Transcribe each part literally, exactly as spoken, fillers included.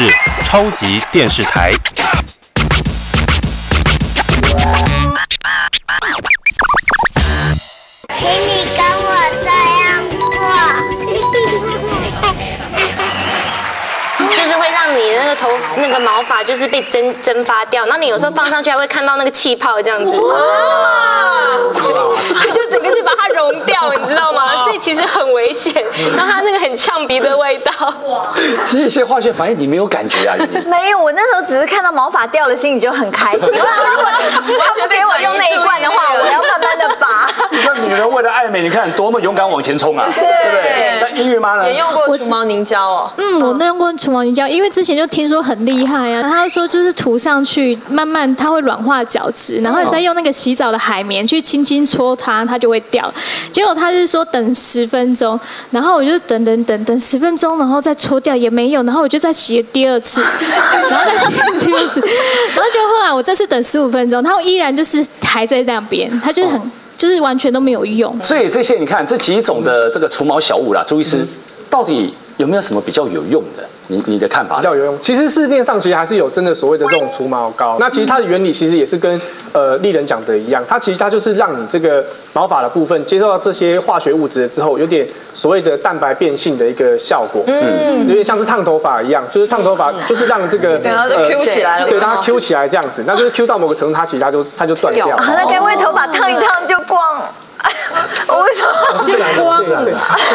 是超级电视台。 请你跟我这样做，就是会让你那个头那个毛发就是被蒸蒸发掉，然后你有时候放上去还会看到那个气泡这样子，就整个是把它融掉，你知道吗？所以其实很危险，然后它那个很呛鼻的味道。 这些化学反应你没有感觉啊？ 没有，我那时候只是看到毛发掉了，心里就很开心。如果他不给我用那一罐的话，我要慢慢的拔。 那女人为了爱美，你看多么勇敢往前冲啊，对不对？那音乐妈呢？ 也用过除毛凝胶哦。 嗯，我都用过除毛凝胶，因为之前就听说很厉害啊。他说就是涂上去，慢慢它会软化角质，然后你再用那个洗澡的海绵去轻轻搓它，它就会掉。结果他是说等十分钟，然后我就等等等等十分钟，然后再搓掉也没有，然后我就再洗第二次，然后再洗第二次，然后就后来我这次等十五分钟，它依然就是还在那边，它就是很。就是完全都没有用， 所以这些你看这几种的这个除毛小物啦，朱医师，到底有没有什么比较有用的？你你的看法？ 比较有用。其实市面上其实还是有真的所谓的这种除毛膏，那其实它的原理其实也是跟呃丽人讲的一样，它其实它就是让你这个毛发的部分接受到这些化学物质之后，有点所谓的蛋白变性的一个效果，嗯，有点像是烫头发一样，就是烫头发就是让这个对它就 Q 起来了， 对，让它 Q 起来这样子，那就是 Q 到某个程度，它其实它就它就断掉了。 那该不会头发烫一烫就光？我为什么就光了？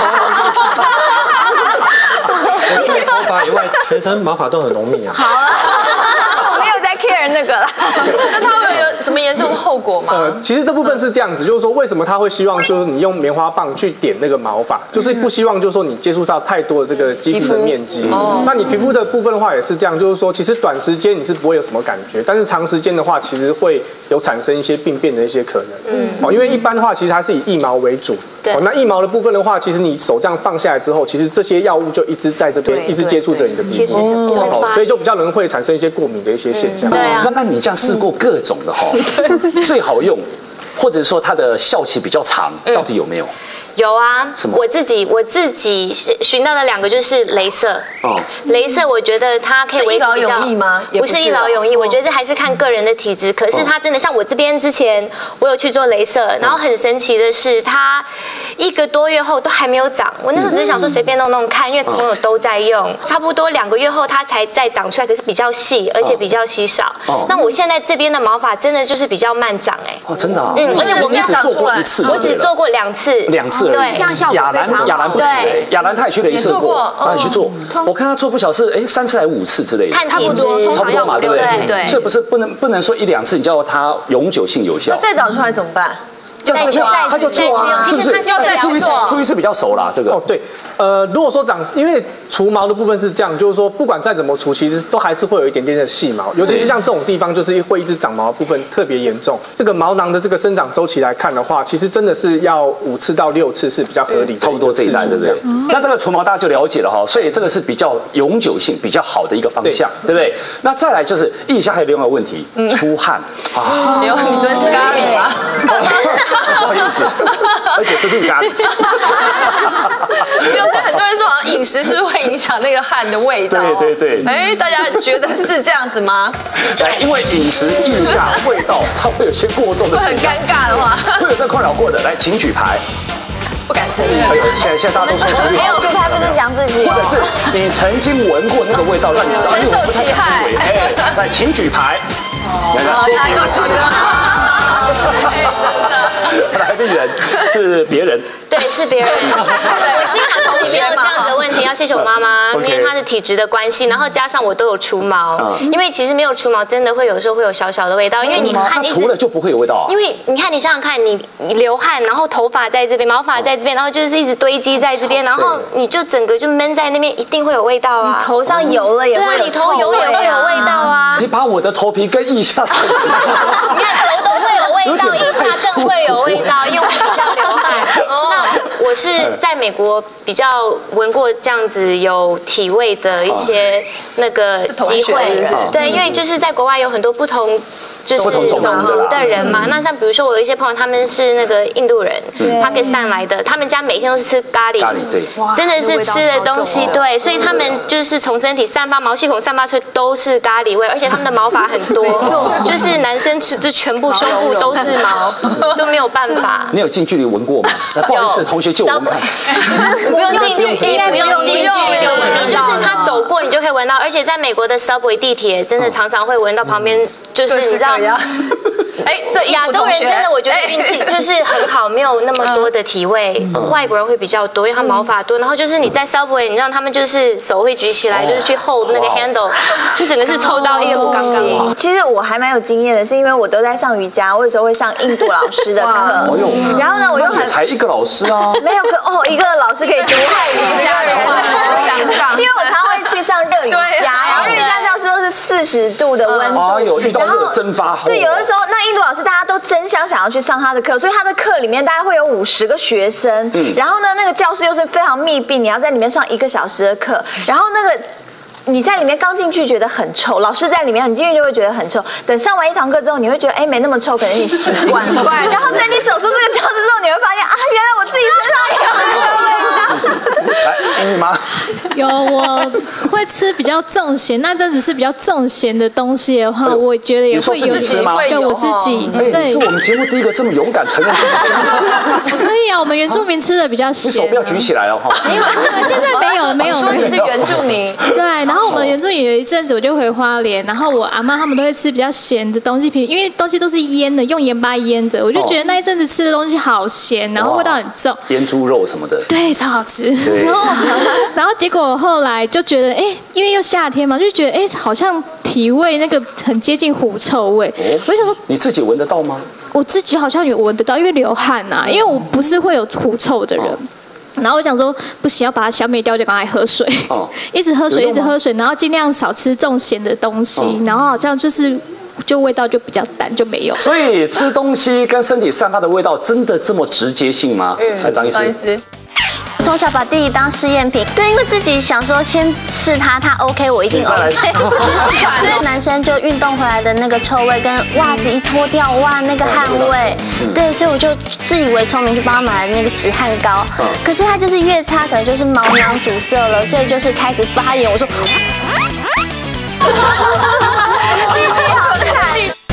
我除了头发以外，全身毛发都很浓密啊。 好了，我没有在 care 那个了。 那它会有什么严重的后果吗？ 呃，其实这部分是这样子，就是说为什么他会希望就是你用棉花棒去点那个毛发，就是不希望就是说你接触到太多的这个肌肤的面积。哦，那你皮肤的部分的话也是这样，就是说其实短时间你是不会有什么感觉，但是长时间的话，其实会有产生一些病变的一些可能。嗯，哦，因为一般的话，其实还是以腋毛为主。对。哦，那腋毛的部分的话，其实你手这样放下来之后，其实这些药物就一直在这边一直接触着你的皮肤，哦，所以就比较容易会产生一些过敏的一些现象。 对啊。 那那你这样试过各种的哈，最好用，或者说它的效期比较长，到底有没有？ 有啊，我自己我自己寻到的两个就是雷射。哦，雷射我觉得它可以维持比较， 一劳永逸吗？ 不是一劳永逸，我觉得这还是看个人的体质。可是它真的像我这边之前我有去做雷射，然后很神奇的是，它一个多月后都还没有长。我那时候只是想说随便弄弄看，因为朋友都在用，差不多两个月后它才再长出来，可是比较细，而且比较稀少。那我现在这边的毛发真的就是比较慢长哎。 哦，真的啊。 嗯，而且我没有只做过一次， 我只做过两次。 两次。 对， 这样效果亚兰亚兰不止，亚兰他也去雷射过，他也去做。我看他做不晓得是哎三次还是五次之类的， 看体质， 差不多嘛，对不对？ 对。 所以不是不能不能说一两次你叫它永久性有效。 那再长出来怎么办？ 就是做，他就做啊，是不是？ 要再注意是注意是比较熟啦，这个。 哦，对，呃，如果说长，因为除毛的部分是这样，就是说不管再怎么除，其实都还是会有一点点的细毛，尤其是像这种地方，就是会一直长毛的部分特别严重。这个毛囊的这个生长周期来看的话，其实真的是要五次到六次是比较合理的， 差不多这一代，对不对？那这个除毛大家就了解了哈，所以这个是比较永久性、比较好的一个方向，对不对？那再来就是腋下还有另外一个问题，出汗啊。有，你昨天吃咖喱吗？ 不好意思。而且是绿咖喱。 有时候很多人说，好像饮食是会影响那个汗的味道。 对对对。 哎，大家觉得是这样子吗？ 来，因为饮食、腋下、味道，它会有些过重的。 会很尴尬的话， 会有这困扰过的，来，请举牌。 不敢承认。 哎呦，现在现在大家都说出没有，他不是讲自己。 或者是你曾经闻过那个味道，让你深受其害。 哎，来，请举牌。来来，说别人，讲的。来病人是别人， 对，是别人。我幸好同学有这样的问题，要谢谢我妈妈，因为她的体质的关系，然后加上我都有除毛，因为其实没有除毛，真的会有时候会有小小的味道，因为你汗除了就不会有味道啊。 因为你看，你想想看，你你流汗，然后头发在这边，毛发在这边，然后就是一直堆积在这边，然后你就整个就闷在那边，一定会有味道啊。 头上油了也会有， 你头油也会有味道啊。 你把我的头皮跟腋下，你看头都会有味道，腋下更会有味道，因为我比较流汗。那我是在美国比较闻过这样子有体味的一些那个机会，对，因为就是在国外有很多不同就是不同种族的人嘛。那像比如说我有一些朋友，他们是那个印度人，巴基斯坦来的，他们家每天都是吃咖喱， 咖喱对， 真的是吃的东西对，所以他们就是从身体散发毛细孔散发出来都是咖喱味，而且他们的毛发很多，就是男生吃就全部胸部都是毛，都没有办法。 你有近距离闻过吗？不好意思，同学借我闻看。 不用近距离，不用近距离，你就是他走过你就可以闻到，而且在美国的 subway 地铁真的常常会闻到旁边，就是你知道。 哎，这亚洲人真的，我觉得运气就是很好，没有那么多的体味。外国人会比较多，因为他毛发多。然后就是你在 subway， 你让他们就是手会举起来，就是去 hold 那个 handle， 你整个是抽到一个不刚刚。 其实我还蛮有经验的，是因为我都在上瑜伽，我有时候会上印度老师的课。然后呢，我又很才一个老师啊， 没有可哦，一个老师可以毒害瑜伽的话，想象，因为我常会去上热瑜伽，然后热瑜伽教室都是四十度的温度， 哎呦，遇到热蒸发后， 对，有的时候那印度老师大家都争相想要去上他的课，所以他的课里面大概会有五十个学生，嗯，然后呢，那个教室又是非常密闭，你要在里面上一个小时的课，然后那个。你在里面刚进去觉得很臭，老师在里面，你进去就会觉得很臭。等上完一堂课之后，你会觉得哎没那么臭，可能你习惯了。然后等你走出这个教室之后，你会发现啊，原来我自己身上也有这个味道。 来，你妈有我会吃比较重咸，那阵子是比较重咸的东西的话，我觉得也会有点对我自己。 哎，你是我们节目第一个这么勇敢承认自己。 可以啊，我们原住民吃的比较咸。 你手不要举起来哦，哈。 现在没有没有。 说你是原住民， 对，然后我们原住民有一阵子我就回花莲，然后我阿嬷他们都会吃比较咸的东西，因为东西都是腌的，用盐巴腌的，我就觉得那一阵子吃的东西好咸，然后味道很重， 腌猪肉什么的， 对，超好吃。然后然后结果后来就觉得，哎，因为又夏天嘛，就觉得哎，好像体味那个很接近狐臭味。我就想说， 你自己闻得到吗？ 我自己好像有闻得到，因为流汗呐、啊，因为我不是会有狐臭的人。然后我想说，不行，要把它消灭掉，就赶快喝水，哦、一直喝水，一直喝水，然后尽量少吃重咸的东西，哦、然后好像就是就味道就比较淡，就没有。 所以吃东西跟身体散发的味道真的这么直接性吗？嗯，来，张医师。 从小把弟弟当试验品，对，因为自己想说先试他，他 OK 我一定 OK。所以男生就运动回来的那个臭味跟袜子一脱掉，哇，那个汗味，对，所以我就自以为聪明，就帮他买了那个止汗膏。可是他就是越擦，可能就是毛囊阻塞了，所以就是开始发炎。我说。